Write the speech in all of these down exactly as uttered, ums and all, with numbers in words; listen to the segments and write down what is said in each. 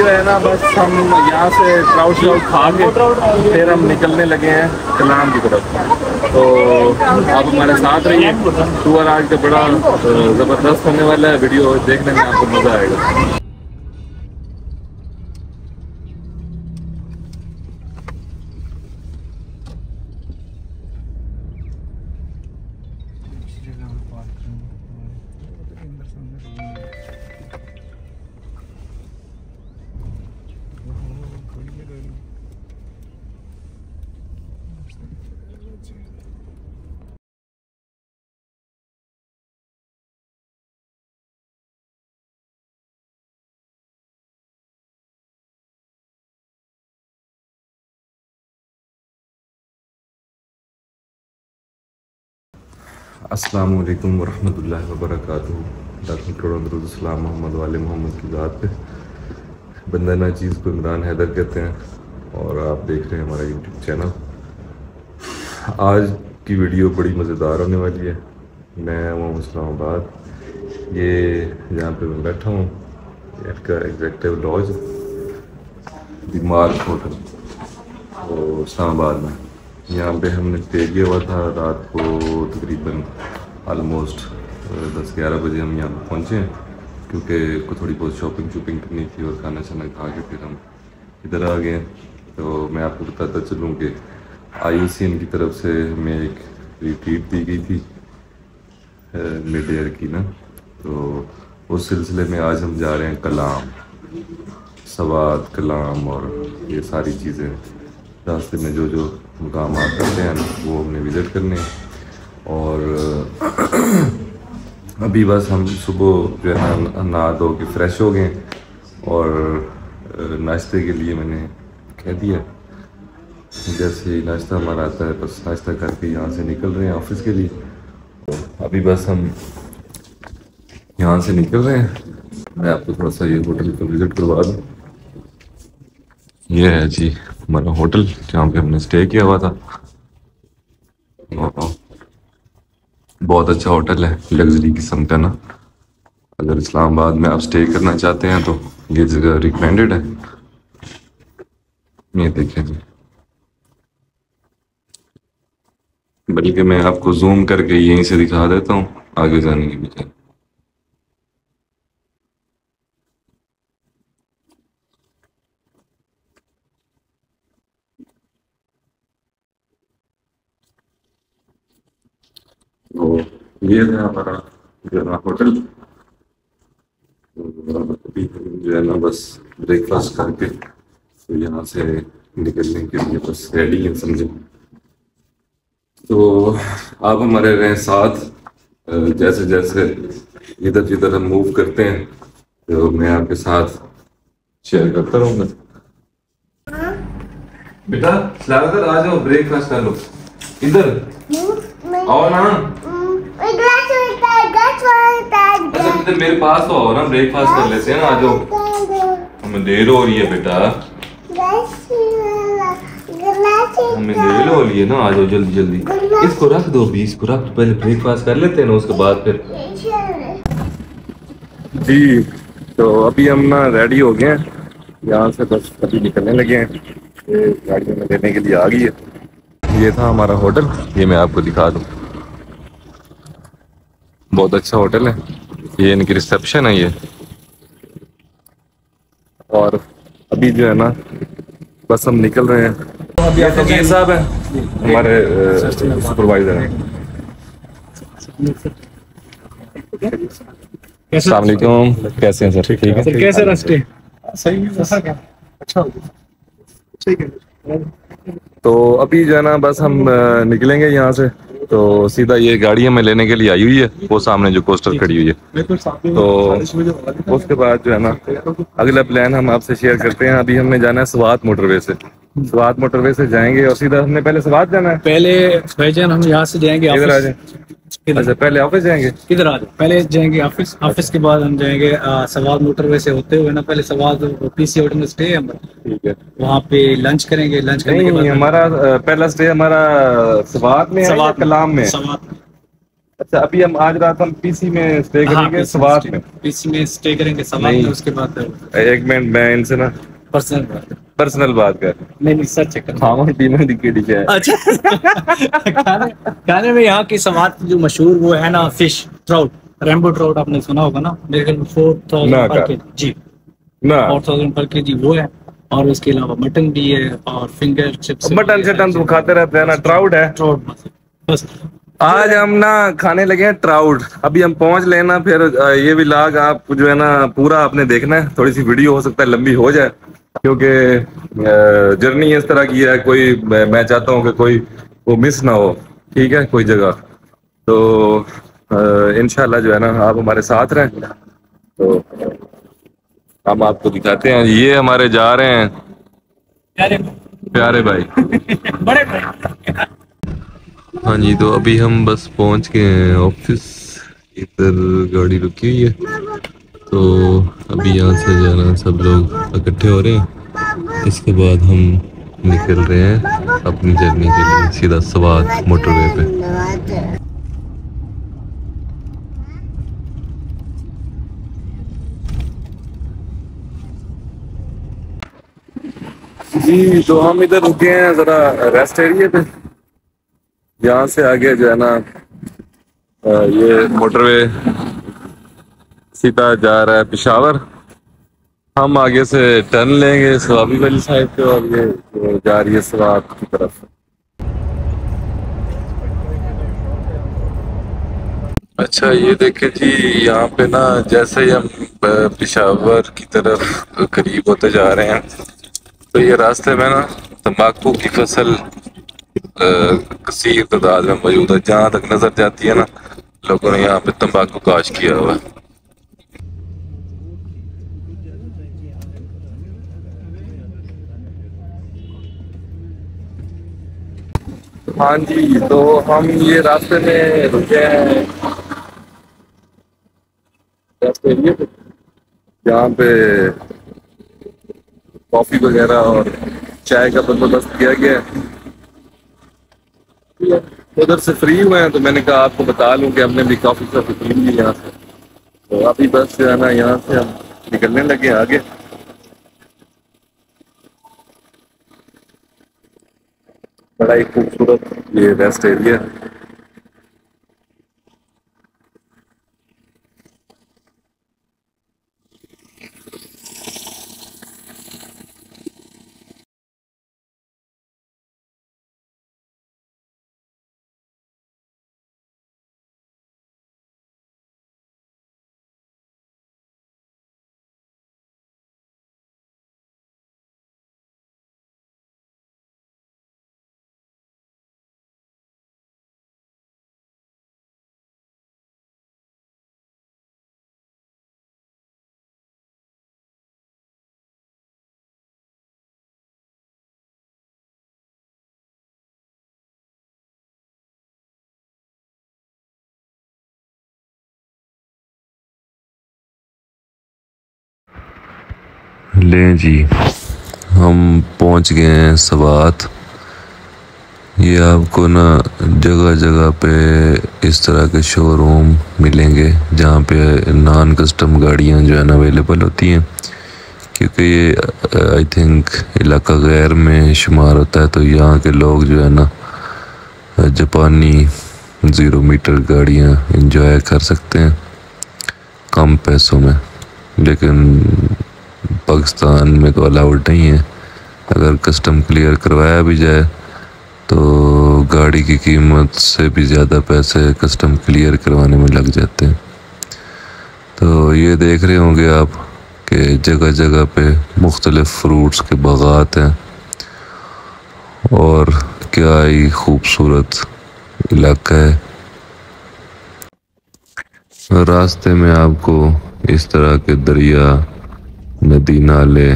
है ना बस हम यहाँ से ट्राउट श्राउट खा के फिर हम निकलने लगे हैं कलाम की तरफ। तो आप हमारे साथ रहिए, टूर आज का बड़ा ज़बरदस्त होने वाला है, वीडियो देखने में आपको मज़ा आएगा। अस्सलाम वालेकुम वरहमतुल्लाहि वबरकातुहू। लाखों करोड़ों दरूद सलाम मोहम्मद वाले मोहम्मद की ज़ात पे। बंदा ना चीज़ को इमरान हैदर कहते हैं और आप देख रहे हैं हमारा यूट्यूब चैनल। आज की वीडियो बड़ी मज़ेदार होने वाली है। मैं हूँ इस्लामाबाद, ये जहाँ पे मैं बैठा हूँ इसका एग्जेक्टिव लॉज दिमाग होटल तो इस्लामाबाद में। यहाँ पे हमने स्टे किया हुआ था रात को तकरीबन आलमोस्ट दस ग्यारह बजे हम यहाँ पे पहुँचे हैं, क्योंकि को थोड़ी बहुत शॉपिंग शॉपिंग करनी थी और खाना शाना खा के फिर हम इधर आ गए। तो मैं आपको बताता चलूँ कि आई यू सी एन की तरफ से हमें एक रिट्रीट दी गई थी मिड ईयर की ना, तो उस सिलसिले में आज हम जा रहे हैं कलाम, सवाद कलाम और ये सारी चीज़ें रास्ते में जो जो मुकाम करते हैं वो हमने विज़िट करने हैं। और अभी बस हम सुबह जो है ना नहा धो के फ़्रेश हो गए और नाश्ते के लिए मैंने कह दिया। जैसे ही नाश्ता हमारा आता है बस नाश्ता करके यहाँ से निकल रहे हैं ऑफिस के लिए। तो अभी बस हम यहाँ से निकल रहे हैं। मैं आपको थोड़ा सा ये होटल का विज़िट करवा दूँ। ये है जी हमारा होटल जहाँ पे हमने स्टे किया हुआ था। बहुत अच्छा होटल है, लग्जरी किस्म का ना। अगर इस्लामाबाद में आप स्टे करना चाहते हैं तो ये जगह रिकमेंडेड है। ये देखें जी, बल्कि मैं आपको जूम करके यहीं से दिखा देता हूँ आगे जाने के बजाय। तो ये है हमारा जो है ना होटल। अभी जो है ना बस ब्रेकफास्ट करके तो यहाँ से निकलने के लिए बस रेडी हैं समझे। तो आप हमारे रहें साथ, जैसे जैसे इधर जिधर हम मूव करते हैं तो मैं आपके साथ शेयर करता रहूँगा। बेटा सलादर आ जाओ, ब्रेकफास्ट कर लो। इधर आओ ना, अच्छा इधर मेरे पास तो आओ ना, ब्रेकफास्ट कर लेते हैं ना। आ जाओ, हमें देर हो रही है बेटा, हमें देर हो रही है ना। आ जाओ जल्दी जल्दी। इसको रख दो भी, इसको रख दो, पहले ब्रेकफास्ट कर लेते हैं ना उसके बाद फिर। जी तो अभी हम ना रेडी हो गए हैं, यहाँ से बस अभी निकलने लगे हैं। गाड़ी में लेने के लिए आ गई है। ये था हमारा होटल, ये मैं आपको दिखा दूँ। बहुत अच्छा होटल है, ये इनकी रिसेप्शन है ये। और अभी जो है ना बस हम निकल रहे हैं। तो अभी आप फकीर साहब हैं हमारे सुपरवाइजर हैं। अस्सलाम वालेकुम, कैसे हैं सर? ठीक है सर, कैसे रास्ते? सही है, अच्छा ठीक है। तो अभी जो है ना बस हम निकलेंगे यहाँ से, तो सीधा ये गाड़ी हमें लेने के लिए आई हुई है, वो सामने जो कोस्टर खड़ी हुई है। तो उसके बाद जो है ना अगला प्लान हम आपसे शेयर करते हैं। अभी हमने जाना है स्वात मोटरवे से, स्वात मोटरवे से जाएंगे और सीधा हमने पहले स्वात जाना है। पहले भाईजान हम यहाँ से जाएंगे इधर आ जाए। अच्छा पहले ऑफिस जाएंगे, इधर आ जाए। पहले जाएंगे ऑफिस, ऑफिस के बाद हम जाएंगे स्वात मोटरवे से होते हुए ना, पहले स्वात पीसी होटल में स्टे है हमारा, ठीक है। वहाँ पे लंच करेंगे। लंच करने के बाद हमारा पहला स्टे हमारा स्वात में है या कलाम में? स्वात अच्छा, अभी हम आज रात हम पीसी में स्टे करेंगे। हाँ, सवात में पीसी में स्टे करेंगे सवात में। उसके बाद एक मिनट, मैं इनसे ना पर्सनल बात पर्सनल बात कर। नहीं नहीं सर चेक कर। हाँ टीम दिखी दिखे है। अच्छा खाने खाने में यहाँ की सवात की जो मशहूर वो है ना फिश ट्राउट, रेम्बो ट्राउट आपने सुना होगा ना, मेरे ख्याल में फोर थाउजेंड पर के जी ना फोर थाउजेंड पर के जी वो है। और उसके अलावा मटन भी है और फिंगर चिप्स। मटन शटन तो खाते रहते हैं ना। ट्राउट है, ट्राउट बस। आज हम ना खाने लगे हैं ट्राउट। अभी हम पहुंच लेना, फिर ये भी लाग आप जो है ना पूरा आपने देखना है। थोड़ी सी वीडियो हो सकता है लंबी हो जाए, क्योंकि जर्नी इस तरह की है। कोई मैं चाहता हूँ कि कोई वो मिस ना हो, ठीक है, कोई जगह। तो इंशाल्लाह जो है ना आप हमारे साथ रहें, तो हम आपको दिखाते हैं। ये हमारे जा रहे हैं प्यारे प्यारे भाई बड़े भाई। हाँ जी, तो अभी हम बस पहुंच गए हैं ऑफिस। इधर गाड़ी रुकी हुई है, तो अभी यहाँ से जाना सब लोग इकट्ठे हो रहे हैं। इसके बाद हम निकल रहे हैं अपनी जर्नी के लिए सीधा सवात मोटरवे पे। जी, तो हम इधर रुके हैं जरा रेस्ट एरिया पे। यहाँ से आगे जो है ना ये मोटरवे सीधा जा रहा है पेशावर। हम आगे से टर्न लेंगे सवाबी वाली साइड पे, और ये जा रही है सवात की तरफ। अच्छा, ये देखें जी, यहाँ पे ना जैसे ही हम पेशावर की तरफ करीब होते जा रहे हैं, तो ये रास्ते में ना तंबाकू की फसल कसीर तादाद में मौजूद है। जहाँ तक नजर जाती है ना, लोगों ने यहाँ पे तंबाकू काश किया हुआ है। हाँ जी, तो हम ये रास्ते में रुके हैं रास्ते एरिए पे, जहाँ पे कॉफी वगैरह और चाय का बंदोबस्त किया गया है। उधर से फ्री हुए हैं, तो मैंने कहा आपको बता लूं कि हमने भी काफी काफी पी ली यहाँ से। तो अभी बस जो है ना यहाँ से हम निकलने लगे आगे। बड़ा ही खूबसूरत ये रेस्ट एरिया है। लें जी, हम पहुंच गए हैं सवात। ये आपको ना जगह जगह पे इस तरह के शोरूम मिलेंगे जहाँ पे नॉन कस्टम गाड़ियाँ जो है ना अवेलेबल होती हैं, क्योंकि ये आई थिंक इलाका गैर में शुमार होता है। तो यहाँ के लोग जो है ना जापानी ज़ीरो मीटर गाड़ियाँ इंजॉय कर सकते हैं कम पैसों में। लेकिन पाकिस्तान में तो अलाउड नहीं है। अगर कस्टम क्लियर करवाया भी जाए तो गाड़ी की कीमत से भी ज़्यादा पैसे कस्टम क्लियर करवाने में लग जाते हैं। तो ये देख रहे होंगे आप कि जगह जगह पे मुख्तलिफ फ्रूट्स के बागात हैं, और क्या ही खूबसूरत इलाका है। रास्ते में आपको इस तरह के दरिया, नदी, नाले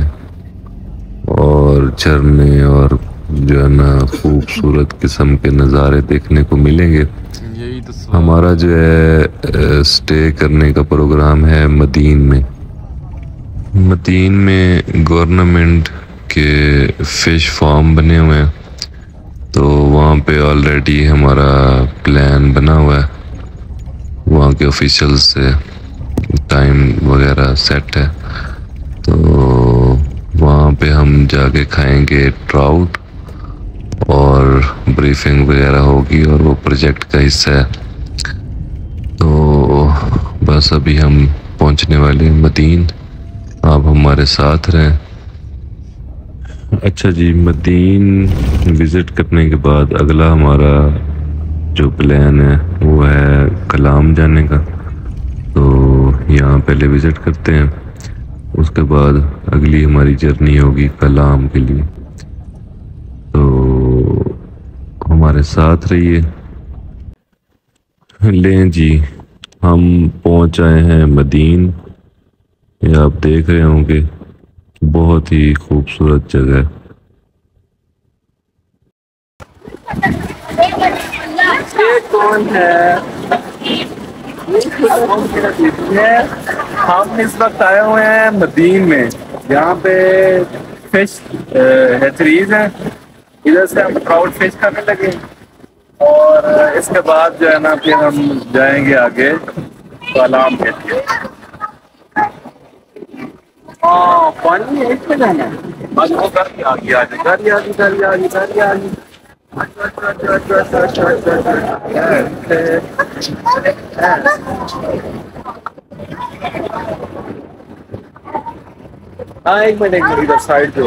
और झरने और जो है ना खूबसूरत किस्म के नज़ारे देखने को मिलेंगे। यही तो हमारा जो है स्टे करने का प्रोग्राम है मदीन में। मदीन में गवर्नमेंट के फ़िश फार्म बने हुए हैं, तो वहाँ पे ऑलरेडी हमारा प्लान बना हुआ है। वहाँ के ऑफिशियल्स से टाइम वगैरह सेट है, तो वहाँ पे हम जाके खाएंगे ट्राउट और ब्रीफिंग वगैरह होगी, और वो प्रोजेक्ट का हिस्सा है। तो बस अभी हम पहुँचने वाले हैं मदीन, आप हमारे साथ रहें। अच्छा जी, मदीन विज़िट करने के बाद अगला हमारा जो प्लान है वो है कलाम जाने का। तो यहाँ पहले विज़िट करते हैं, उसके बाद अगली हमारी जर्नी होगी कलाम के लिए। तो हमारे साथ रहिए। लें जी, हम पहुँच आए हैं मदीन। ये आप देख रहे होंगे, बहुत ही खूबसूरत जगह है। ये कौन है? ये हम इस वक्त आए हुए हैं मदीन में। यहाँ पे फिश हैचरीज हैं, इधर से हम ट्राउट फिश करने लगे, और इसके बाद जो है ना फिर हम जाएंगे आगे कलाम के लिए। हाँ, पानी है, इसमें जाना है। बस वो गाड़ी आ गई, आ गई गाड़ी आ गई गाड़ी आ गई गाड़ी आ गई। हाँ, एक मिनट एक मिनट, इधर साइड जो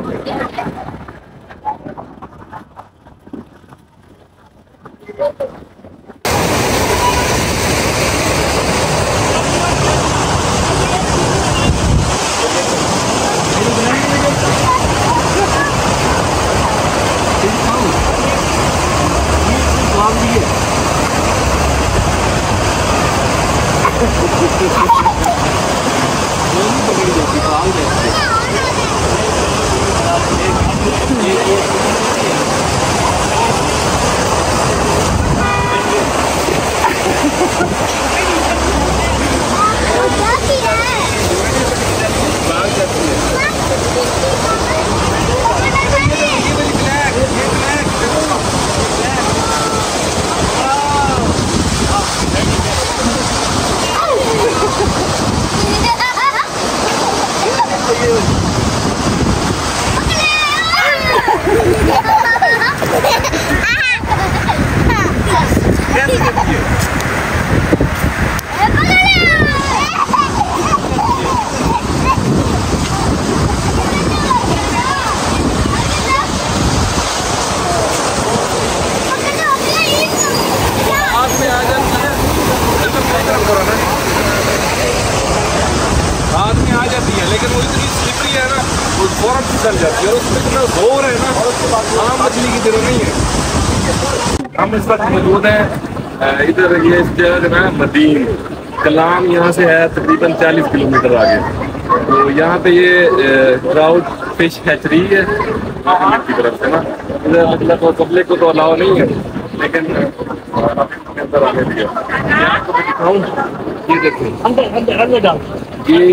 चल जाती है, उसमें इतना जोर है ना, आम मछली की तरह नहीं है। हम इस वक्त मौजूद हैं इधर, ये इस जगह का नाम मदीन। कलाम यहाँ से है तकरीबन चालीस किलोमीटर आगे। तो यहाँ पे ये ट्राउट फिश हैचरी है गवर्नमेंट की तरफ से ना। इधर मतलब पब्लिक को तो अलाउ नहीं है, लेकिन अंदर आने दिया। मैं आपको दिखाऊं, ये देखिए, ये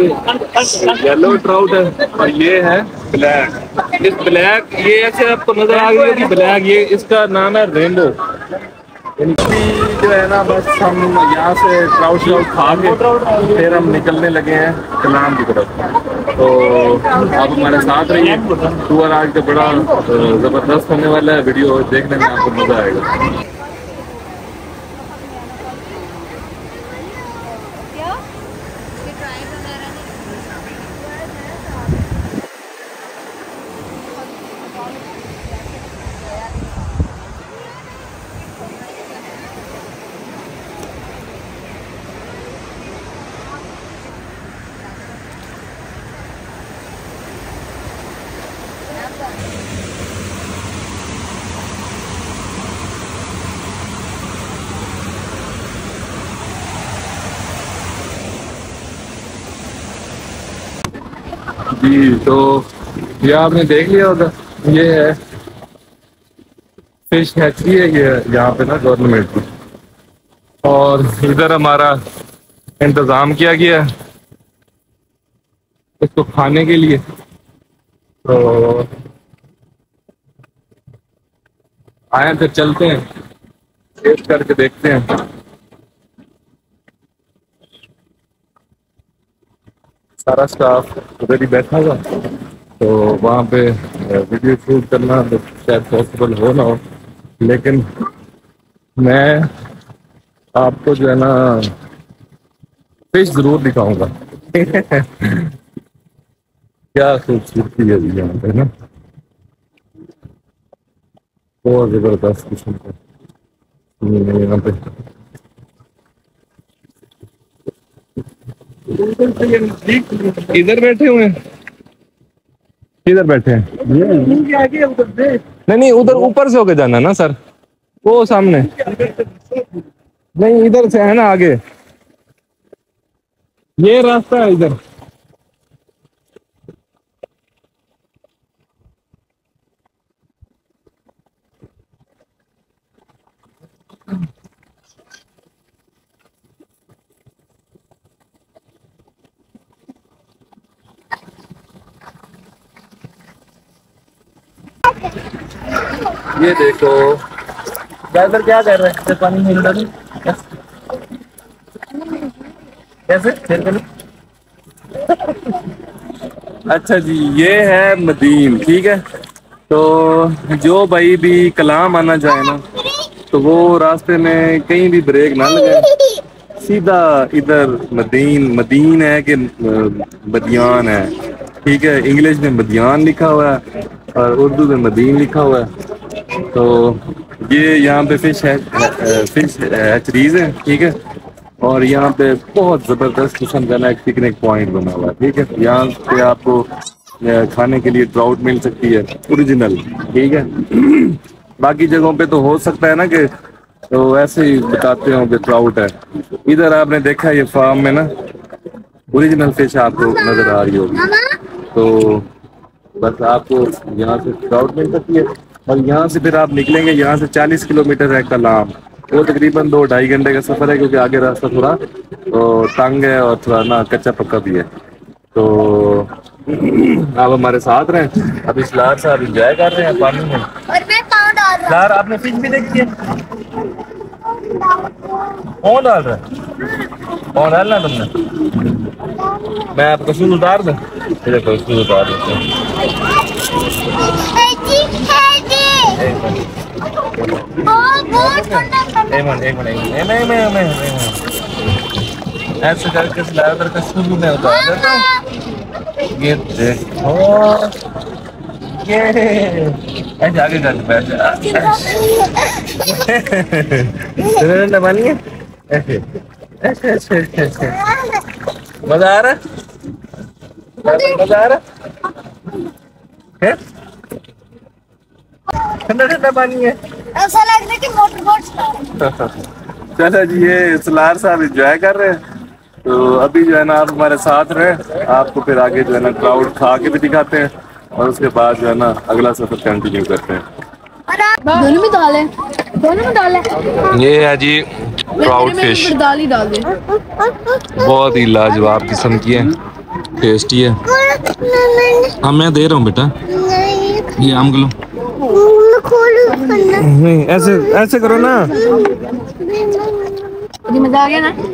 येलो ट्राउट है और ये है ब्लैक। इस ब्लैक, ये ऐसे आपको नजर आ गई होगी ब्लैक, ये इसका नाम है रेनबो। जो है ना, बस हम यहाँ से ट्राउट श्राउट खा के फिर हम निकलने लगे हैं कलाम की तरफ। तो आप हमारे साथ रहिए, टूर आज का बड़ा ज़बरदस्त होने वाला है, वीडियो देखने में आपको मज़ा आएगा। जी, तो ये आपने देख लिया होगा, ये है फिश हैचरी है ये यहाँ पे ना गवर्नमेंट की, और इधर हमारा इंतज़ाम किया गया है इसको खाने के लिए। तो आए फिर चलते हैं, टेस्ट करके देखते हैं। सारा स्टाफ उधर ही बैठा हुआ, तो वहाँ पे वीडियो शूट करना तो शायद पॉसिबल हो ना हो, लेकिन मैं आपको जो है ना फिश जरूर दिखाऊंगा। क्या खूबसूरती है अभी यहाँ पे ना, बहुत जबरदस्त किस्म का यहाँ पे। इधर बैठे हुए हैं, इधर बैठे हैं, नहीं नहीं उधर ऊपर से होके जाना ना सर, वो सामने नहीं, इधर से है ना आगे, ये रास्ता है इधर। ये देखो ड्राइवर क्या कर रहे हैं, पानी में उधर कैसे शेयर करें। अच्छा जी, ये है मदीन, ठीक है। तो जो भाई भी कलाम आना चाहे ना, तो वो रास्ते में कहीं भी ब्रेक ना लगाए, सीधा इधर मदीन, मदीन है कि मदियान है, ठीक है। इंग्लिश में मदियान लिखा हुआ है और उर्दू में मदीन लिखा हुआ है। तो ये यहाँ पे फिश है, फिश हैचरीज है, ठीक है। और यहाँ पे बहुत ज़बरदस्त किस्म का ना एक पिकनिक पॉइंट बना हुआ है, ठीक है। यहाँ पे आपको खाने के लिए ट्राउट मिल सकती है ओरिजिनल, ठीक है। बाकी जगहों पे तो हो सकता है ना कि तो ऐसे ही बताते हो कि ट्राउट है, इधर आपने देखा ये फार्म में ना ओरिजिनल फिश आपको नजर आ रही होगी। तो बस आपको यहाँ से ट्राउट मिल सकती है, और यहाँ से फिर आप निकलेंगे, यहाँ से चालीस किलोमीटर है कलाम, वो तकरीबन दो ढाई घंटे का सफर है, क्योंकि आगे रास्ता थोड़ा तो तंग है और थोड़ा ना कच्चा पक्का भी है। तो आप हमारे साथ रहें। अभी सलार साहब इंजॉय कर रहे हैं पानी में, और मैं पाँव डाल रहा हूं। सलार आपने फिश भी देखी है, कौन डाल रहा है, कौन डालना तुमने, मैं आपको शूज उतार दूं, इधर को शूज उतार देते हैं। एक मिनट एक मिनट नहीं मैं मैं ऐसे करके सलार करके शूज में उतार देता हूँ। ये देखो, ये ऐसे आगे जाके बैठ जा, ठंडा पानी है, ऐसे ऐसे ऐसे ऐसे मजा आ रहा है, मजा आ रहा है, ठंडा ठंडा पानी है, ऐसा लग रहा है कि मोटर बोट। चलो जी, ये सलार साहब एंजॉय कर रहे हैं। तो अभी जो है ना आप हमारे साथ रहे, आपको फिर आगे जो है ना क्राउड खा के भी दिखाते हैं, और उसके बाद जो है ना अगला सफर कंटिन्यू करते हैं। दोनों में दाल है, दोनों में दाल है। ये है जी ट्राउट फिश, दाल ही डाल दे, बहुत ही लाजवाब किस्म की है, टेस्टी है। हाँ मैं दे रहा हूँ बेटा, ये आम लो, नहीं ऐसे ऐसे करो ना, मजा आ गया ना।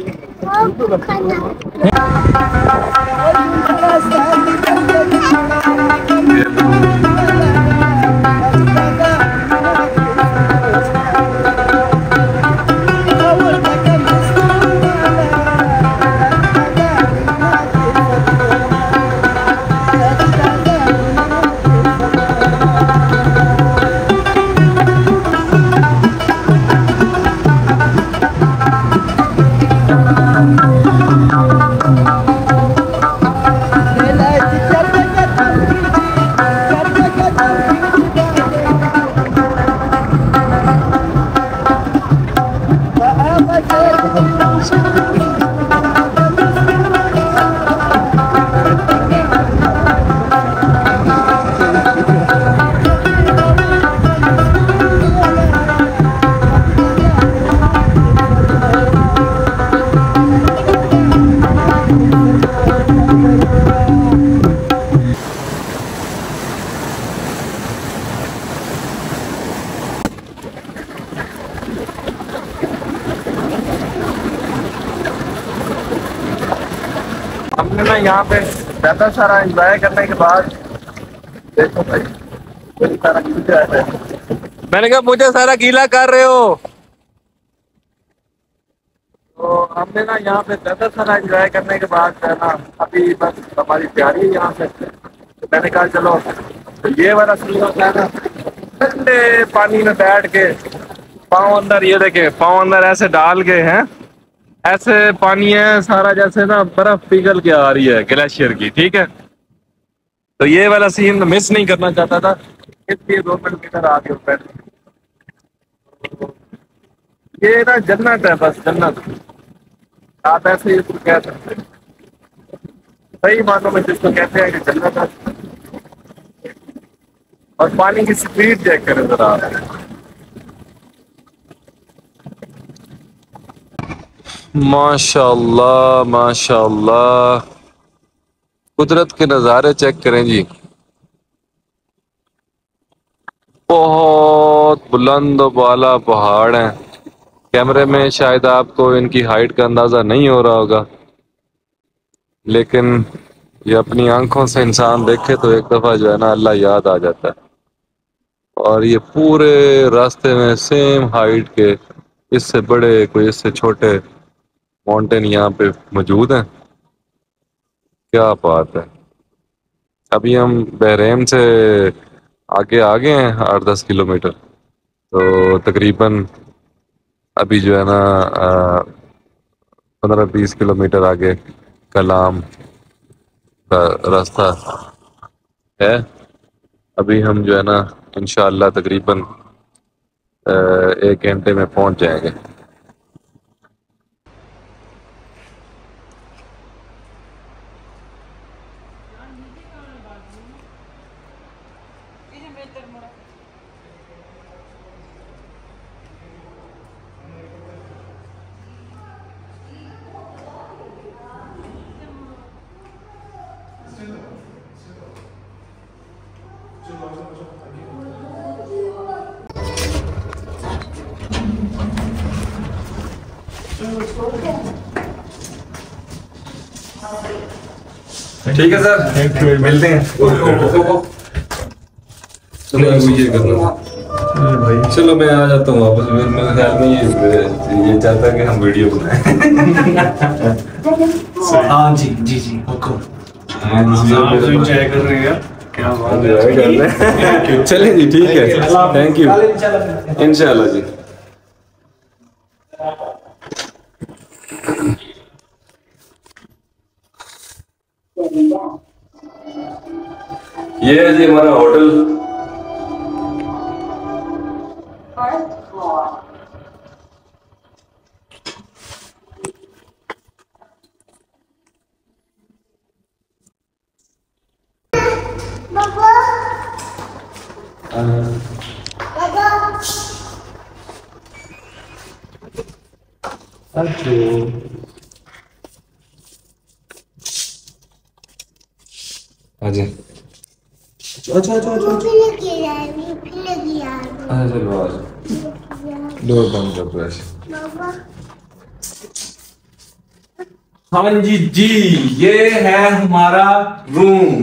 यहाँ पे ज़्यादा सारा एंजॉय करने के बाद देखो भाई मुझे सारा गीला है। मैंने कहा मुझे सारा गीला कर रहे हो। तो हमने ना यहाँ पे ज़्यादा सारा एंजॉय करने के बाद जो है ना अभी बस हमारी तैयारी है यहाँ पे। तो मैंने कहा चलो तो ये वाला सीन होता है ना ठंडे पानी में बैठ के पाँव अंदर, ये देखे पाँव अंदर ऐसे डाल के हैं, ऐसे पानी है सारा जैसे ना बर्फ पिघल के आ रही है ग्लेशियर की, ठीक है। तो ये वाला सीन मिस नहीं करना चाहता था, इसलिए दो मिनट इधर आ गए ऊपर। ये ना जन्नत है, बस जन्नत, आप ऐसे ही इसको कह सकते हैं, सही मानों में जिसको कहते हैं कि जन्नत है। और पानी की स्पीड चेक करें जरा आप, माशाल्लाह माशाल्लाह, कुदरत के नज़ारे चेक करें जी। बहुत बुलंद वाला पहाड़ है, कैमरे में शायद आपको इनकी हाइट का अंदाज़ा नहीं हो रहा होगा, लेकिन ये अपनी आंखों से इंसान देखे तो एक दफ़ा जो है ना अल्लाह याद आ जाता है। और ये पूरे रास्ते में सेम हाइट के, इससे बड़े कोई इससे छोटे माउंटेन यहाँ पे मौजूद हैं। क्या बात है। अभी हम बहरैम से आगे आ गए हैं आठ दस किलोमीटर, तो तकरीबन अभी जो है ना पंद्रह बीस किलोमीटर आगे कलाम का रास्ता है। अभी हम जो है ना इंशाअल्लाह तकरीबन एक घंटे में पहुंच जाएंगे। ठीक है सर, मिलते हैं। चलो ये करना भाई, चलो मैं आ जाता हूँ वापस। मेरे ख्याल में ये ये चाहता है कि हम वीडियो बनाएं। हाँ जी जी जी हुक्म। एंजॉय कर रहे हैं, क्या बात है। चलिए जी, ठीक है, थैंक यू, इंशाल्लाह जी। ये है जी हमारा होटल। बाबा बाबा आजा अच्छा अच्छा अच्छा लगी है, लगी है। अच्छा चलो आजा, डोर बंद कर दो ऐसे। बाबा हाँ जी जी, ये है हमारा रूम।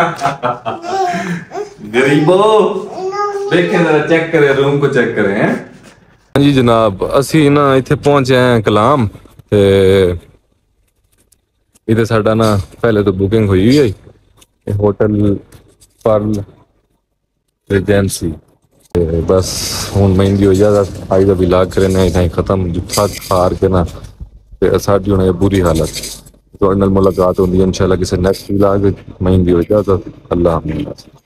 गरीबो देखें जरा, चेक करें रूम को, चेक करें हैं। हाँ जी जनाब, असी ना इत्थे पहुंचे हैं कलाम ते इधर साडा ना पहले तो बुकिंग हुई हुई है होटल पर्ल रेजेंसी। बस हूँ महंगी हो जाता आई का विलाग करने इतना खत्म थक हार के ना साड़ी होना बुरी हालत। तो मुलाकात होती है इंशाल्लाह किसी नेक्स्ट विलाग महंगी हो जाता। अल्लाह हाफ़िज़।